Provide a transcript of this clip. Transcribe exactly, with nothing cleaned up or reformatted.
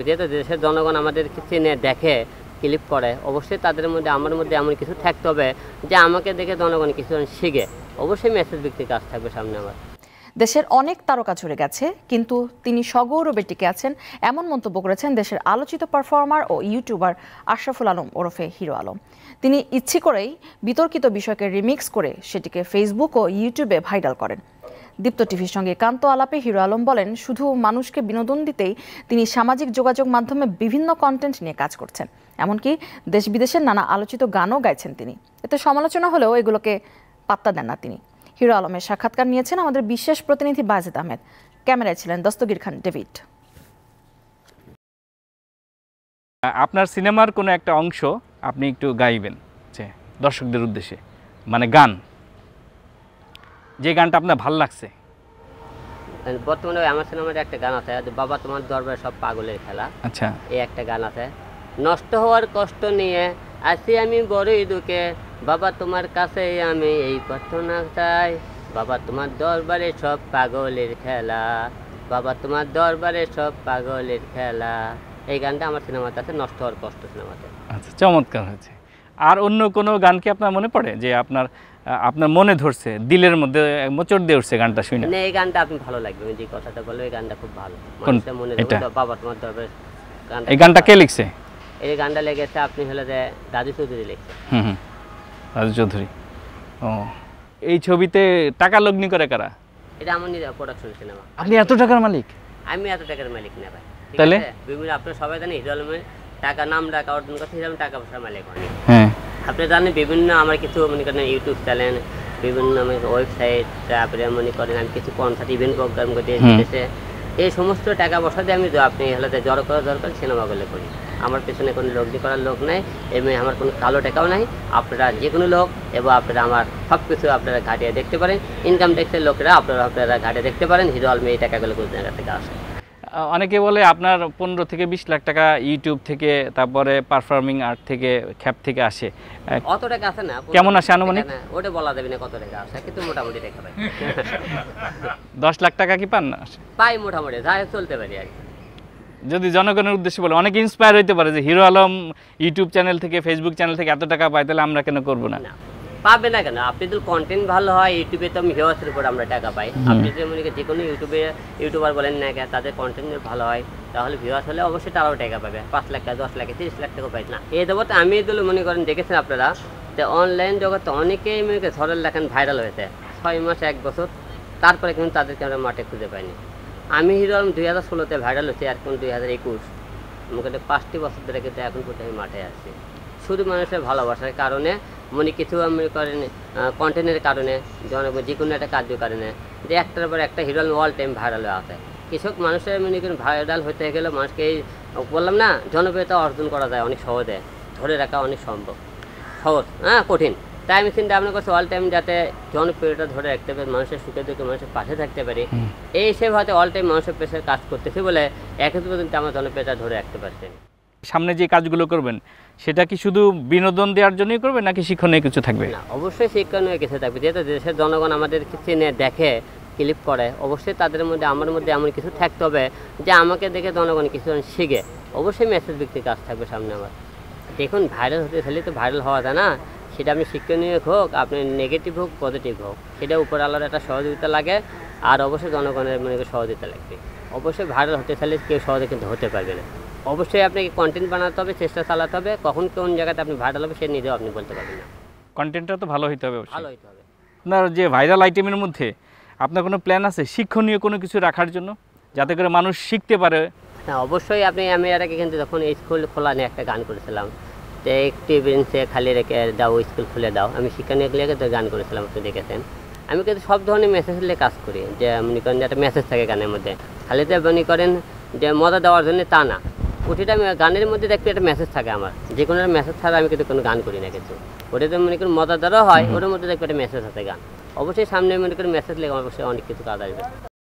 যেহেতু দেশের জনগণ আমাদেরকে চিনে দেখে ক্লিপ করে, অবশ্যই তাদের মধ্যে আমার মধ্যে এমন কিছু থাকতে হবে যে আমাকে দেখে জনগণ কিছু শিখে। অবশ্যই মেসেজ ভিত্তিক কাজ থাকবে সামনে আমার। দেশের অনেক তারকা ঝরে গেছে, কিন্তু তিনি সগৌরবে টিকে আছেন, এমন মন্তব্য করেছেন দেশের আলোচিত পারফর্মার ও ইউটিউবার আশরাফুল আলম ওরফে হিরো আলম। তিনি ইচ্ছে করেই বিতর্কিত বিষয়কে রিমিক্স করে সেটিকে ফেসবুক ও ইউটিউবে ভাইরাল করেন। দীপ্ত টিভির সঙ্গে একান্ত আলাপে হিরো আলম বলেন, শুধু মানুষকে বিনোদন দিতেই তিনি সামাজিক যোগাযোগ মাধ্যমে বিভিন্ন কন্টেন্ট নিয়ে কাজ করছেন। এমনকি দেশ বিদেশের নানা আলোচিত গানও গাইছেন তিনি। এতে সমালোচনা হলেও এগুলোকে পাত্তা দেন না তিনি। হিরো আলমের সাক্ষাৎকার নিয়েছেন আমাদের বিশেষ প্রতিনিধি বাজেদ আহমেদ। ক্যামেরায় ছিলেন দস্তগীর খান ডেভিড। আপনার সিনেমার কোনো একটা অংশ আপনি একটু গাইবেন যে দর্শকদের উদ্দেশ্যে, মানে গান, যে গানটা আপনার ভালো লাগছে। বর্তমানে আমার সিনেমার একটা গান আছে, বাবা তোমার দরবারে সব পাগলের খেলা। আচ্ছা, এই একটা গান আছে। নষ্ট হওয়ার কষ্ট নিয়ে আসি আমি বড়ই দুঃখে, বাবা তোমার কাছে আমি এই প্রার্থনা চাই, বাবা তোমার দরবারে সব পাগলের খেলা, বাবা তোমার দরবারে সব পাগলের খেলা। এই গানটা আমার সিনেমাতে আছে, নষ্ট হওয়ার কষ্ট সিনেমাতে। আচ্ছা, চমৎকার হয়েছে। আর অন্য কোনো গান কি আপনার মনে পড়ে যে আপনার আপনার মনে ধরছে, দিলের মধ্যে মোচড় দিয়ে উঠছে গানটা শুনে? না, এই গানটা আপনি ভালো লাগবে, আমি যে কথাটা বলবো এই গানটা খুব ভালো। মানুষের মনে ধরবে, বাবা তোমার দরবারে গানটা। এই গানটা কে লিখছে? এই গানটা লেগেছে আপনি হলে যে রাজু চৌধুরী লিখছে। হুম হুম, রাজু চৌধুরী। ও, এই ছবিতে টাকা লগ্নি করে কারা? এটা আমার নিজের প্রোডাকশন সিনেমা। আপনি এত টাকার মালিক? আমি এত টাকার মালিক না ভাই। তাহলে বিভিন্ন আপনারা সবাই জানেন হিরো আলমের টাকা নাম ডাকা অর্জন করতে হিরো আলম টাকা পয়সার মালিক অনেক। হ্যাঁ, আপনি জানেন বিভিন্ন আমার কিছু মনে করেন ইউটিউব চ্যানেল, বিভিন্ন ওয়েবসাইট, তারপরে মনে করেন আমি কিছু কনসার্ট ইভেন্ট প্রোগ্রাম করতে এসেছে, এই সমস্ত টাকা পয়সা দিয়ে আমি আপনি হলে জড়ো করা দরকার সিনেমাগুলো করি। আমার পেছনে কোনো লগ্নি করার লোক নাই, এমনি আমার কোনো কালো টাকাও নাই। আপনারা যে কোনো লোক এবং আপনারা আমার সব কিছু আপনারা ঘাটিয়ে দেখতে পারেন, ইনকাম ট্যাক্সের লোকেরা আপনারা আপনারা ঘাটিয়ে দেখতে পারেন হিরো আলমে এই টাকাগুলো কোন জায়গা থেকে আসে। অনেকে বলে আপনার পনেরো থেকে বিশ লাখ টাকা ইউটিউব থেকে, তারপরে পারফর্মিং আর্ট থেকে, খ্যাপ থেকে আসে। অত টাকা আসে না। কেমন আসে আনুমানিক? ওটা বলা যাবে না কত টাকা আসে, কিন্তু মোটামুটি টাকা পাই। দশ লাখ টাকা কি পান না? পাই মোটামুটি, যা চলতে পারি আর কি। যদি জনগণের উদ্দেশ্যে বলে, অনেকে ইন্সপায়ার হইতে পারে যে হিরো আলম ইউটিউব চ্যানেল থেকে, ফেসবুক চ্যানেল থেকে এত টাকা পায়, তাহলে আমরা কেন করবো না? পাবে না কেন? আপনি যদি কন্টেন্ট ভালো হয়, ইউটিউবে তো আমি ভিউয়ার্সের উপর আমরা টাকা পাই। আপনি যে মনে করেন যে কোনো ইউটিউবে ইউটিউবার বলেন না কেন, তাদের কন্টেন্ট ভালো হয়, তাহলে ভিউয়ার্স হলে অবশ্যই তারাও টাকা পাবে। পাঁচ লাখ টাকা, দশ লাখ, তিরিশ লাখ টাকা পাই না। এই জগতে আমি এগুলো মনে করেন দেখেছেন আপনারা যে অনলাইন জগতে অনেকেই মনে করেন ধরেন লেখেন ভাইরাল হয়েছে ছয় মাস এক বছর, তারপরে কিন্তু তাদেরকে আমরা মাঠে খুঁজে পাইনি। আমি হিরো আলম দুই হাজার ষোলোতে ভাইরাল হয়েছি, এখন দুই হাজার একুশ আমাকে পাঁচটি বছর ধরে কিন্তু এখন পর্যন্ত আমি মাঠে আসছি, শুধু মানুষের ভালোবাসার কারণে, মনে কিছু আমি করেন কন্টেন্টের কারণে, যে কোনো একটা কার্য কারণে, যে একটার পর একটা Hero Alam all time viral হয়ে আছে। কিছু মানুষের মনে করেন ভাইরাল হতে গেলে মানুষকে এই বললাম না, জনপ্রিয়তা অর্জন করা যায় অনেক সহজে, ধরে রাখা অনেক সম্ভব, সহজ হ্যাঁ কঠিন। তাই আমি চিন্তা ভাবনা করছি অল টাইম যাতে জনপ্রিয়তা ধরে রাখতে পারি, মানুষের সুখে দুঃখে মানুষের পাশে থাকতে পারি, এই হিসেবে হয়তো অল টাইম মানুষের পেশার কাজ করতেছি বলে এখন পর্যন্ত আমার জনপ্রিয়তা ধরে রাখতে পারছি। সামনে যে কাজগুলো করবেন সেটা কি শুধু বিনোদন দেওয়ার জন্যই করবেন নাকি শিক্ষণীয় কিছু থাকবে? না, অবশ্যই শিক্ষণীয় কিছু থাকবে। যেহেতু দেশের জনগণ আমাদেরকে চিনে দেখে ক্লিপ করে, অবশ্যই তাদের মধ্যে আমার মধ্যে এমন কিছু থাকতে হবে যে আমাকে দেখে জনগণ কিছু শিখে। অবশ্যই মেসেজ ভিত্তিক কাজ থাকবে সামনে আমার। দেখুন ভাইরাল হতে চাইলে তো ভাইরাল হওয়া যায় না, সেটা আপনি শিক্ষণীয় হোক, আপনি নেগেটিভ হোক, পজিটিভ হোক, সেটা উপর আলাদা একটা সহযোগিতা লাগে। আর অবশ্যই জনগণের মনে সহযোগিতা লাগবে। অবশ্যই ভাইরাল হতে চাইলে কেউ সহজে কিন্তু হতে পারবে না। অবশ্যই আপনাকে কন্টেন্ট বানাতে হবে, চেষ্টা চালাতে হবে, কখন কোন জায়গাতে আপনি ভাইরাল হবে সে নিজেও আপনি বলতে পারবেন না। কন্টেন্টটা তো ভালো হইতে হবে, ভালো হইতে হবে। আপনার যে ভাইরাল আইটেমের মধ্যে আপনার কোনো প্ল্যান আছে শিক্ষণীয় কোনো কিছু রাখার জন্য, যাতে করে মানুষ শিখতে পারে? হ্যাঁ, অবশ্যই। আপনি আমি এর আগে কিন্তু যখন স্কুল খোলা নিয়ে একটা গান করেছিলাম, যে একটি বেঞ্চে খালি রেখে দাও, স্কুল খুলে দাও, আমি শিক্ষণীয় লেগে তো গান করেছিলাম, আপনি দেখেছেন। আমি কিন্তু সব ধরনের মেসেজ নিয়ে কাজ করি, যে মনে করেন যে একটা মেসেজ থাকে গানের মধ্যে, খালি তো মনে করেন যে মজা দেওয়ার জন্য তা না, প্রতিটা গানের মধ্যে দেখতে একটা মেসেজ থাকে আমার, যে কোনো মেসেজ ছাড়া আমি কিন্তু কোনো গান করি না কিছু। ওটাতে মনে করেন মজাদারও হয়, ওটার মধ্যে দেখবে একটা মেসেজ আছে গান। অবশ্যই সামনে মনে করেন মেসেজ লেগে অবশ্যই অনেক কিছু কাজ আসবে।